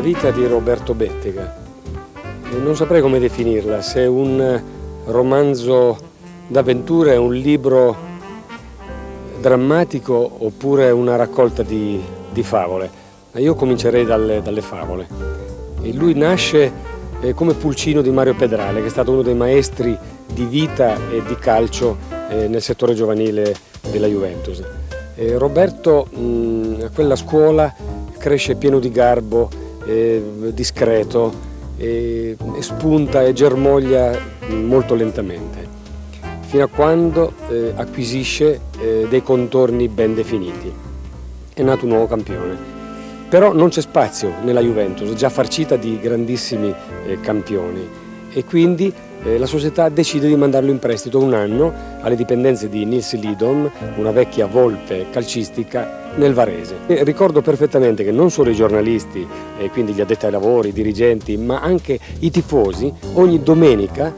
vita di Roberto Bettega. Non saprei come definirla, se è un romanzo d'avventura, è un libro drammatico oppure una raccolta di favole. Ma io comincerei dalle favole. E lui nasce come pulcino di Mario Pedrale, che è stato uno dei maestri di vita e di calcio nel settore giovanile della Juventus. Roberto a quella scuola cresce pieno di garbo, discreto, e spunta e germoglia molto lentamente, fino a quando acquisisce dei contorni ben definiti. È nato un nuovo campione. Però non c'è spazio nella Juventus, già farcita di grandissimi campioni, e quindi la società decide di mandarlo in prestito un anno alle dipendenze di Nils Lidom, una vecchia volpe calcistica, nel Varese. E ricordo perfettamente che non solo i giornalisti, quindi gli addetti ai lavori, i dirigenti, ma anche i tifosi, ogni domenica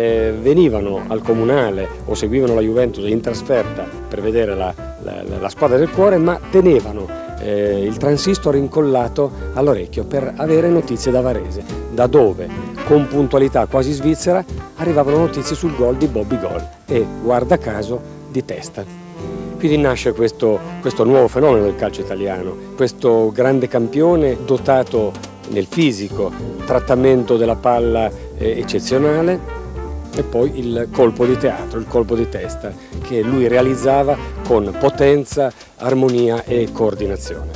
venivano al comunale o seguivano la Juventus in trasferta per vedere la squadra del cuore, ma tenevano il transistor incollato all'orecchio per avere notizie da Varese, da dove, con puntualità quasi svizzera, arrivavano notizie sul gol di Bobby Gol e, guarda caso, di testa. Quindi nasce questo nuovo fenomeno del calcio italiano, questo grande campione dotato nel fisico, trattamento della palla eccezionale, e poi il colpo di teatro, il colpo di testa, che lui realizzava con potenza, armonia e coordinazione.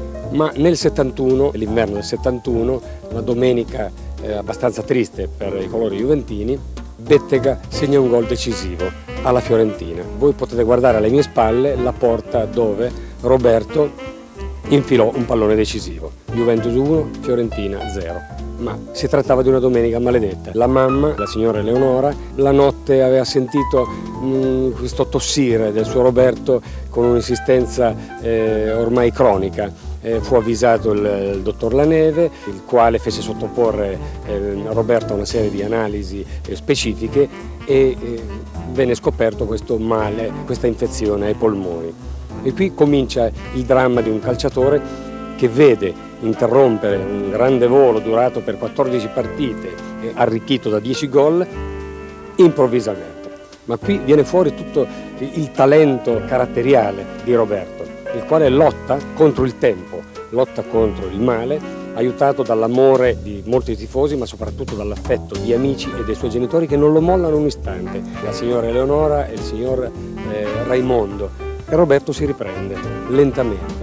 Ma nel 71, l'inverno del 71, una domenica abbastanza triste per i colori juventini, Bettega segna un gol decisivo alla Fiorentina. Voi potete guardare alle mie spalle la porta dove Roberto infilò un pallone decisivo. Juventus 1, Fiorentina 0. Ma si trattava di una domenica maledetta. La mamma, la signora Eleonora, la notte aveva sentito questo tossire del suo Roberto con un'insistenza ormai cronica. Fu avvisato il dottor Laneve, il quale fece sottoporre Roberto a una serie di analisi specifiche e venne scoperto questo male, questa infezione ai polmoni. E qui comincia il dramma di un calciatore che vede interrompere un grande volo durato per 14 partite, arricchito da 10 gol, improvvisamente. Ma qui viene fuori tutto il talento caratteriale di Roberto, il quale lotta contro il tempo, lotta contro il male, aiutato dall'amore di molti tifosi, ma soprattutto dall'affetto di amici e dei suoi genitori che non lo mollano un istante, la signora Eleonora e il signor Raimondo. E Roberto si riprende lentamente.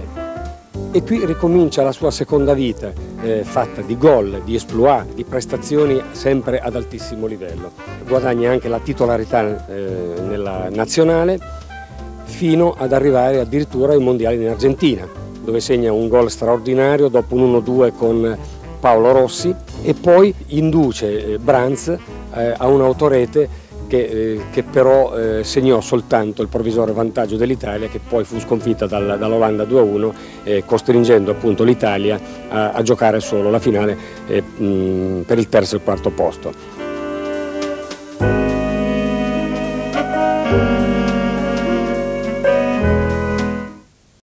E qui ricomincia la sua seconda vita, fatta di gol, di exploit, di prestazioni sempre ad altissimo livello. Guadagna anche la titolarità nella nazionale, fino ad arrivare addirittura ai mondiali in Argentina, dove segna un gol straordinario dopo un 1-2 con Paolo Rossi, e poi induce Brands a un'autorete che però segnò soltanto il provvisorio vantaggio dell'Italia, che poi fu sconfitta dall'Olanda 2-1, costringendo appunto l'Italia a giocare solo la finale per il terzo e il quarto posto.